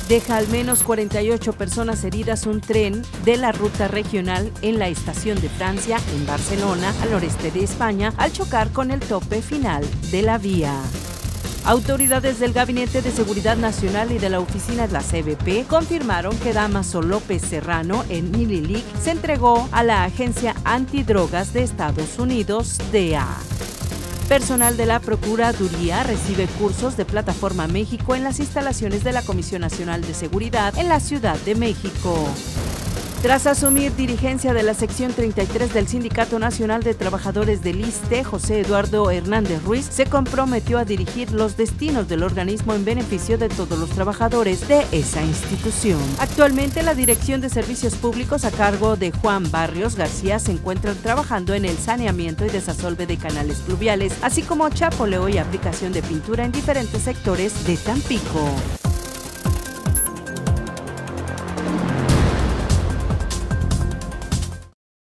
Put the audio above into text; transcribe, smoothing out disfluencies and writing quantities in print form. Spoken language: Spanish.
Deja al menos 48 personas heridas un tren de la ruta regional en la estación de Francia, en Barcelona, al noreste de España, al chocar con el tope final de la vía. Autoridades del Gabinete de Seguridad Nacional y de la Oficina de la CBP confirmaron que Dámaso López Serrano, en Mililic, se entregó a la Agencia Antidrogas de Estados Unidos, DEA. Personal de la Procuraduría recibe cursos de Plataforma México en las instalaciones de la Comisión Nacional de Seguridad en la Ciudad de México. Tras asumir dirigencia de la sección 33 del Sindicato Nacional de Trabajadores del ISSSTE, José Eduardo Hernández Ruiz se comprometió a dirigir los destinos del organismo en beneficio de todos los trabajadores de esa institución. Actualmente, la Dirección de Servicios Públicos a cargo de Juan Barrios García se encuentra trabajando en el saneamiento y desasolve de canales pluviales, así como chapoleo y aplicación de pintura en diferentes sectores de Tampico.